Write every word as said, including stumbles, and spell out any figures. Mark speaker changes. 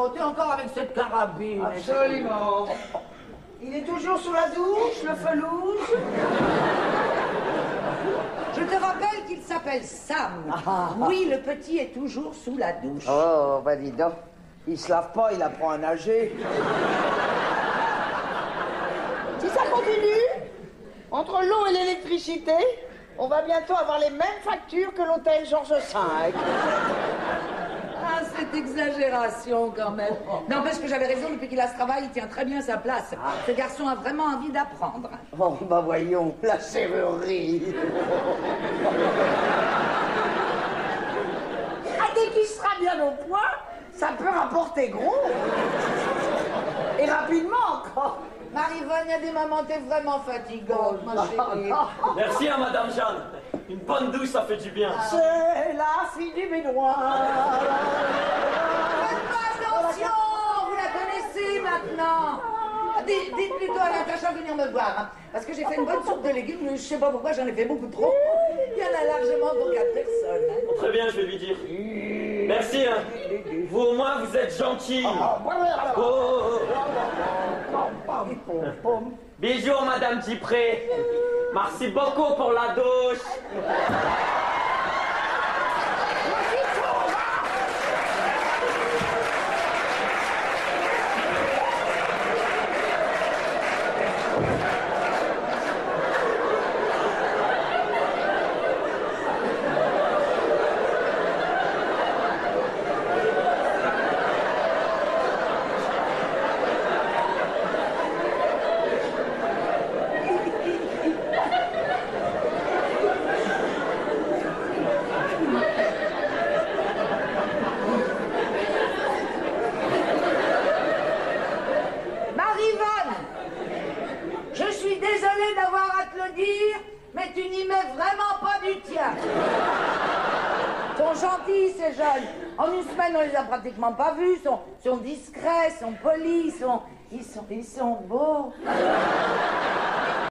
Speaker 1: Oh, t'es encore avec cette carabine.
Speaker 2: Absolument. Il est toujours sous la douche, le felouze.
Speaker 1: Je te rappelle qu'il s'appelle Sam. Oui, le petit est toujours sous la douche.
Speaker 2: Oh, bah dis donc. Il se lave pas, il apprend à nager. Si ça continue, entre l'eau et l'électricité, on va bientôt avoir les mêmes factures que l'hôtel Georges cinq.
Speaker 1: Ah, cette exagération, quand même. N'empêche que j'avais raison, depuis qu'il a ce travail, il tient très bien sa place. Ce garçon a vraiment envie d'apprendre.
Speaker 2: Oh, bah voyons, la serrurerie. Ah, dès qu'il sera bien au point, ça peut rapporter gros. Et rapidement encore.
Speaker 1: Marivonne, il y a des moments, t'es vraiment fatigante, ma chérie.
Speaker 3: Merci à Madame Jeanne. Une bonne douche, ça fait du bien.
Speaker 2: C'est la fille du baignoire.
Speaker 1: Faites pas attention, vous la connaissez maintenant. Dites, dites plutôt à Natacha de venir me voir, hein, parce que j'ai fait une bonne soupe de légumes, mais je sais pas pourquoi j'en ai fait beaucoup trop. Il y en a largement pour quatre personnes. Hein.
Speaker 3: Oh, très bien, je vais lui dire. Merci, hein. Vous au moins, vous êtes gentil. Oh, oh, oh. Bisous, Madame Dupré. Merci beaucoup pour la douche.
Speaker 1: En une semaine, on les a pratiquement pas vus. Ils sont, sont discrets, sont polis, sont, ils sont, ils sont beaux.